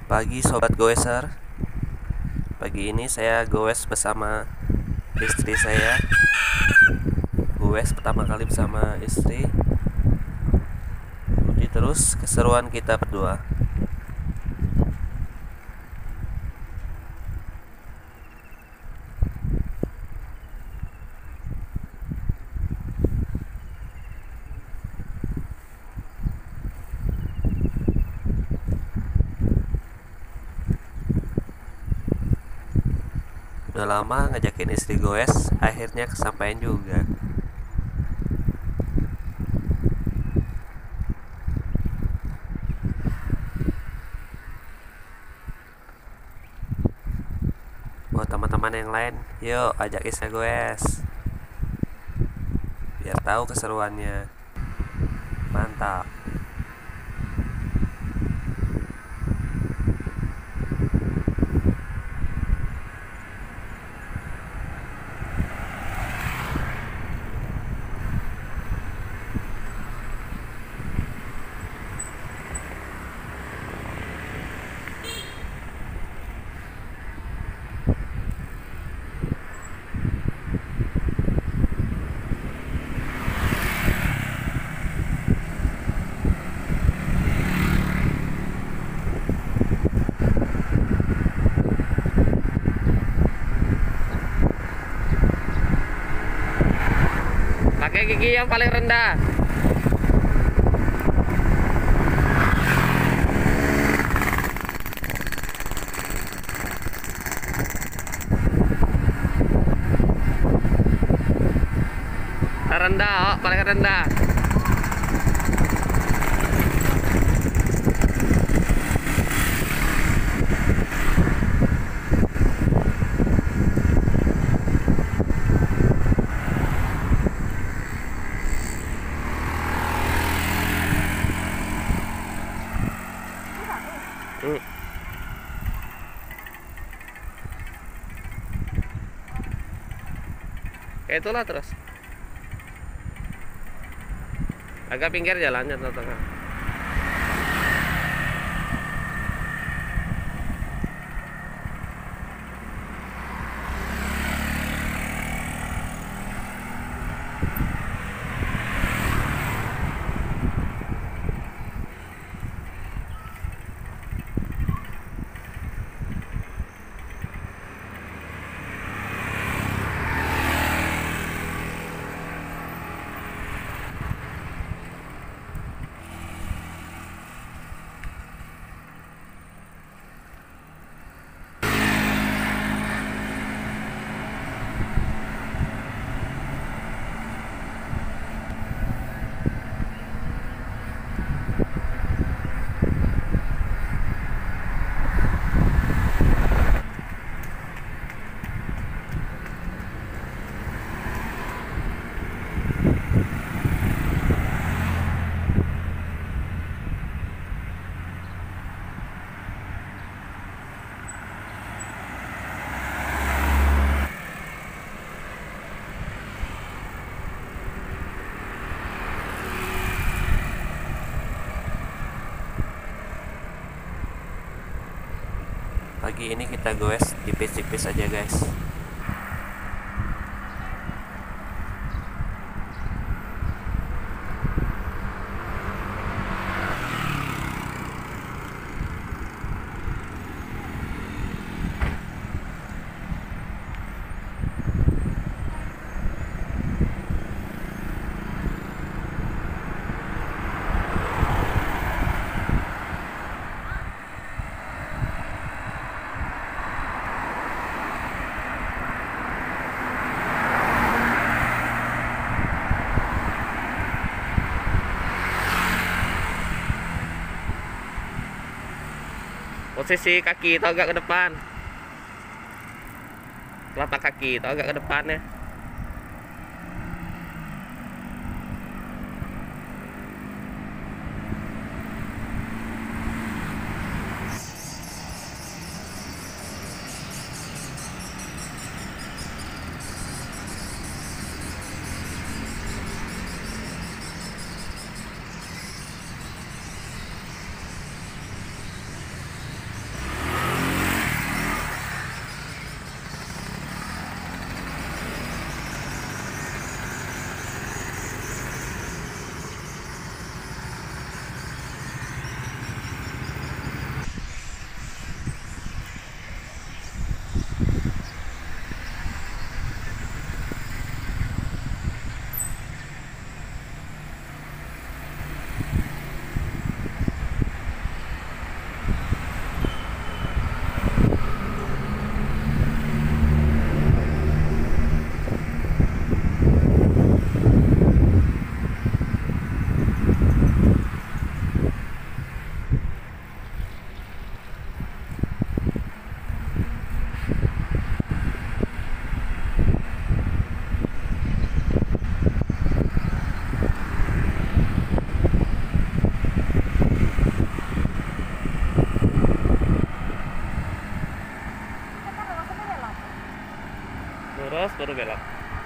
Pagi sobat goeser. Pagi ini saya goes bersama istri saya. Goes pertama kali bersama istri. Ikuti terus keseruan kita berdua. Udah lama ngajakin istri goes, akhirnya kesampaian juga. Buat teman-teman yang lain, yuk ajak istri goes, biar tahu keseruannya. Mantap. Pakai gigi yang paling rendah. Rendah, oh, paling rendah. Kayak itulah terus. Agak pinggir jalannya tengah. Pagi ini kita goes tipis-tipis aja guys. Posisi kaki itu agak ke depan. Telapak kaki itu agak ke depan ya. baru belok.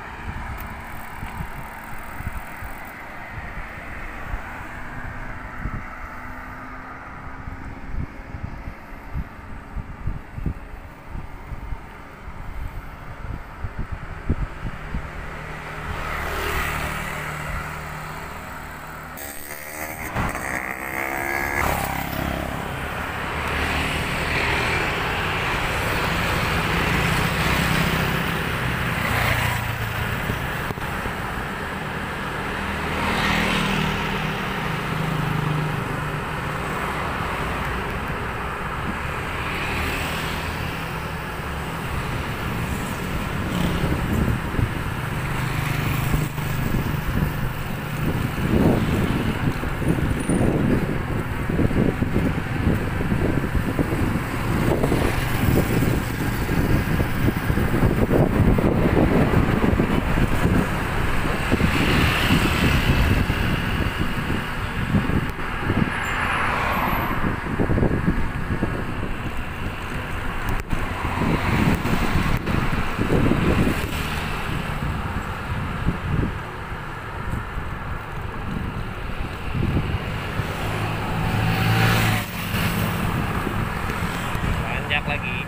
Lagi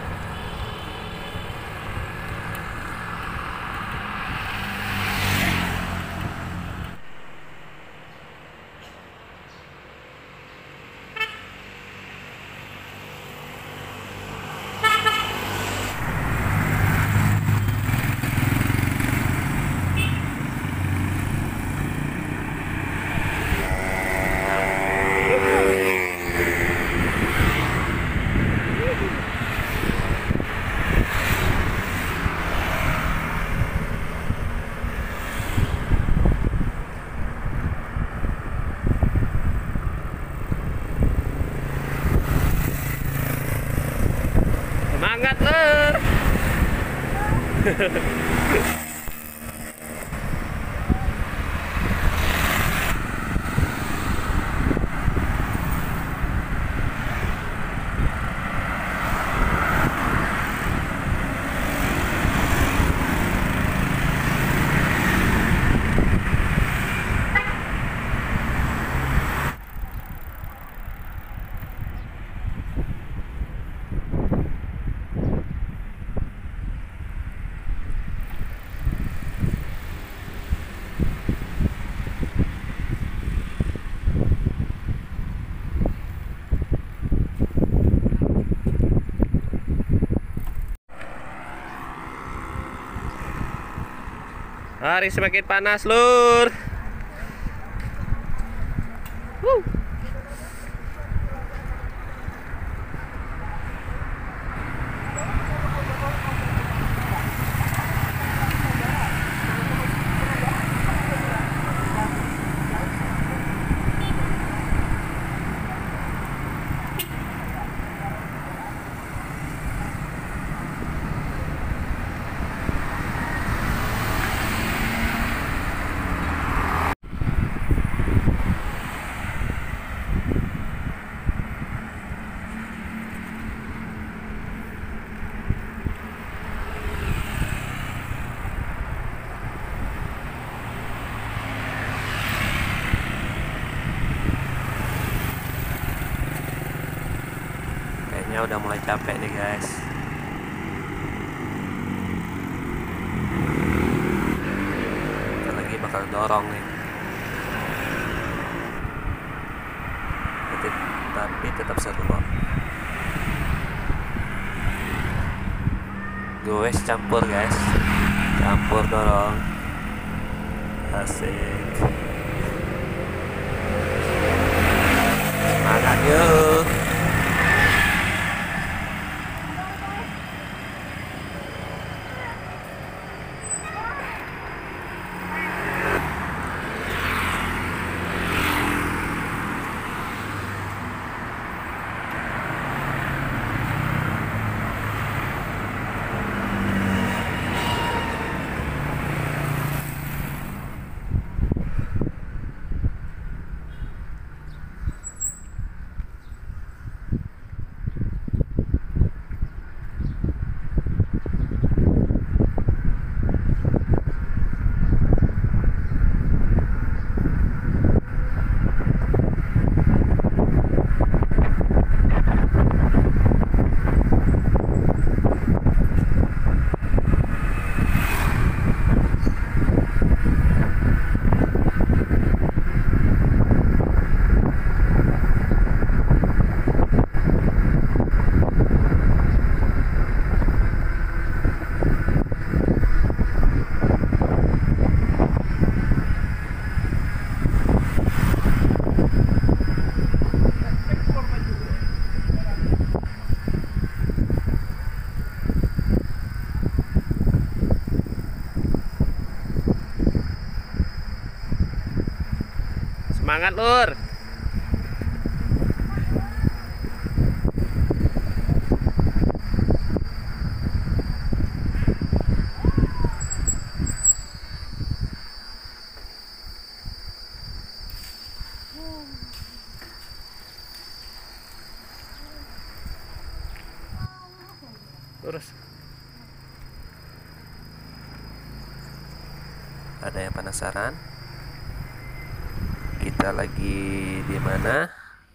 semangat Lur. Hari semakin panas Lur. Udah mulai capek nih guys. Kita lagi bakal dorong nih, tapi tetap seru kok. Gue campur guys, campur dorong, asik. Semangat yuk. Semangat Lur. Lurus. Ada yang penasaran? Kita lagi di mana?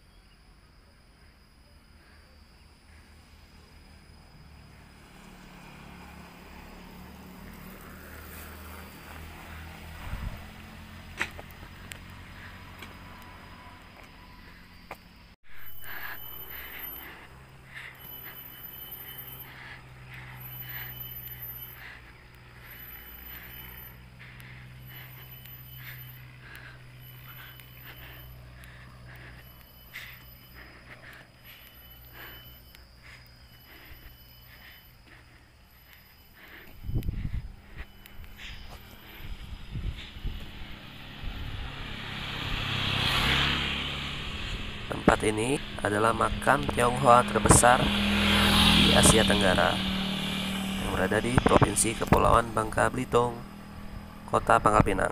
Tempat ini adalah makam Tionghoa terbesar di Asia Tenggara yang berada di Provinsi Kepulauan Bangka Belitung, Kota Pangkal Pinang.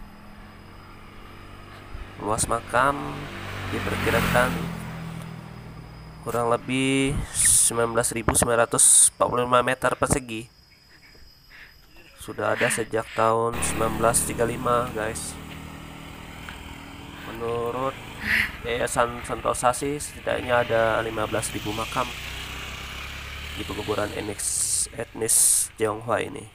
Luas makam diperkirakan kurang lebih 19.945 meter persegi. Sudah ada sejak tahun 1935, guys. Menurut Yayasan Sentosa sih setidaknya ada 15.000 makam di pekuburan etnis Tionghoa ini.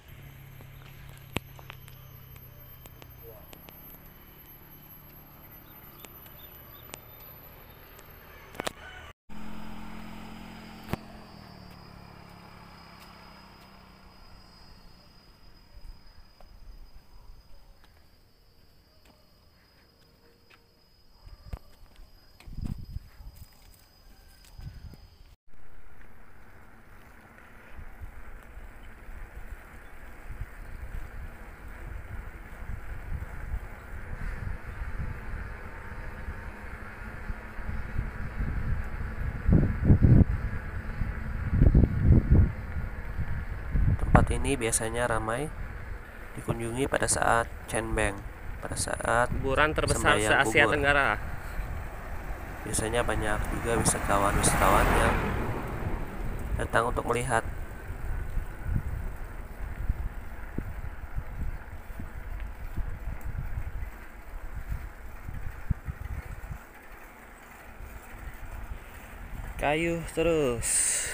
Tempat ini biasanya ramai dikunjungi pada saat Cenbeng, pada saat kuburan terbesar se-Asia Tenggara. Biasanya banyak juga wisatawan yang datang untuk melihat. Kayu terus.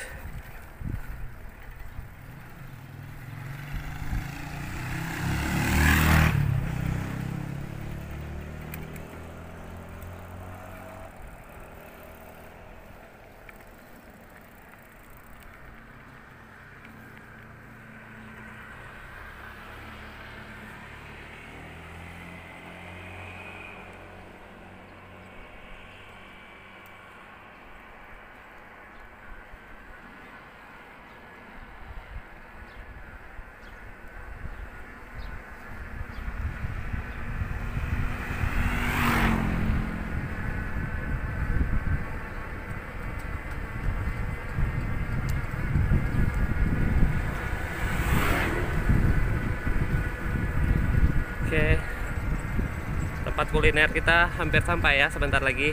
Oke, tempat kuliner kita hampir sampai ya, sebentar lagi.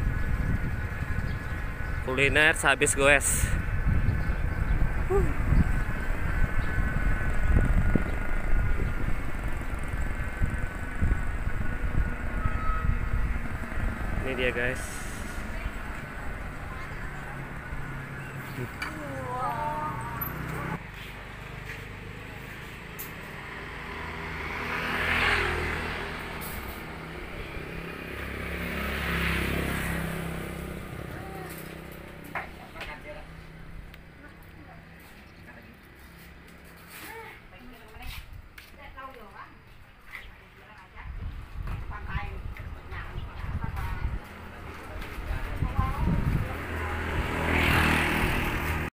Kuliner sehabis goes. Ini dia guys.